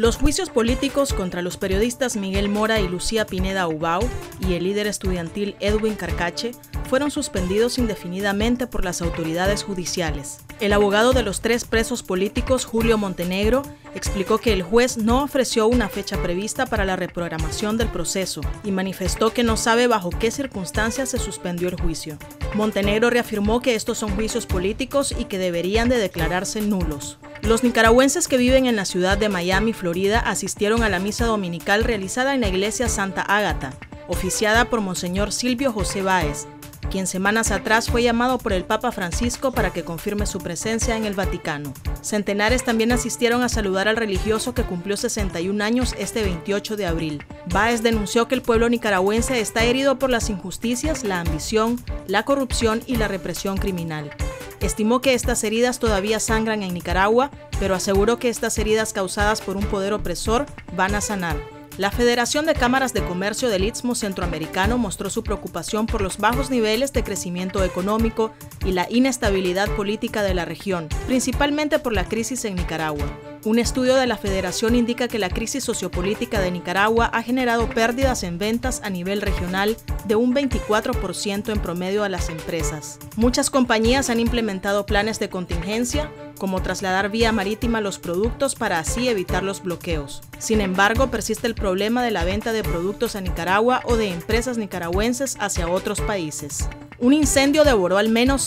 Los juicios políticos contra los periodistas Miguel Mora y Lucía Pineda Ubao y el líder estudiantil Edwin Carcache fueron suspendidos indefinidamente por las autoridades judiciales. El abogado de los tres presos políticos, Julio Montenegro, explicó que el juez no ofreció una fecha prevista para la reprogramación del proceso y manifestó que no sabe bajo qué circunstancias se suspendió el juicio. Montenegro reafirmó que estos son juicios políticos y que deberían de declararse nulos. Los nicaragüenses que viven en la ciudad de Miami, Florida, asistieron a la misa dominical realizada en la iglesia Santa Ágata, oficiada por Monseñor Silvio José Báez, quien semanas atrás fue llamado por el Papa Francisco para que confirme su presencia en el Vaticano. Centenares también asistieron a saludar al religioso que cumplió 61 años este 28 de abril. Báez denunció que el pueblo nicaragüense está herido por las injusticias, la ambición, la corrupción y la represión criminal. Estimó que estas heridas todavía sangran en Nicaragua, pero aseguró que estas heridas causadas por un poder opresor van a sanar. La Federación de Cámaras de Comercio del Istmo Centroamericano mostró su preocupación por los bajos niveles de crecimiento económico y la inestabilidad política de la región, principalmente por la crisis en Nicaragua. Un estudio de la Federación indica que la crisis sociopolítica de Nicaragua ha generado pérdidas en ventas a nivel regional de un 24% en promedio a las empresas. Muchas compañías han implementado planes de contingencia, como trasladar vía marítima los productos para así evitar los bloqueos. Sin embargo, persiste el problema de la venta de productos a Nicaragua o de empresas nicaragüenses hacia otros países. Un incendio devoró al menos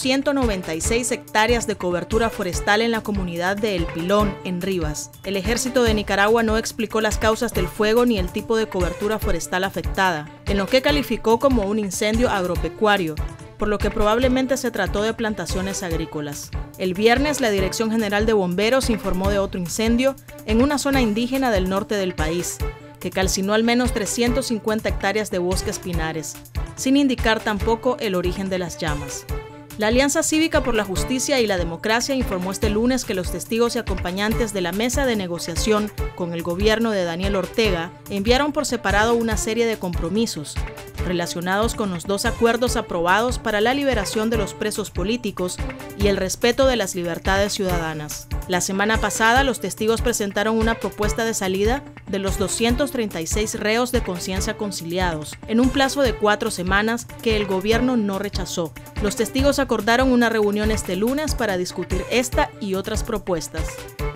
196 hectáreas de cobertura forestal en la comunidad de El Pilón, en Rivas. El ejército de Nicaragua no explicó las causas del fuego ni el tipo de cobertura forestal afectada, en lo que calificó como un incendio agropecuario, por lo que probablemente se trató de plantaciones agrícolas. El viernes, la Dirección General de Bomberos informó de otro incendio en una zona indígena del norte del país, que calcinó al menos 350 hectáreas de bosques pinares, sin indicar tampoco el origen de las llamas. La Alianza Cívica por la Justicia y la Democracia informó este lunes que los testigos y acompañantes de la mesa de negociación con el gobierno de Daniel Ortega enviaron por separado una serie de compromisos relacionados con los dos acuerdos aprobados para la liberación de los presos políticos y el respeto de las libertades ciudadanas. La semana pasada, los testigos presentaron una propuesta de salida de los 236 reos de conciencia conciliados, en un plazo de 4 semanas que el gobierno no rechazó. Los testigos acordaron una reunión este lunes para discutir esta y otras propuestas.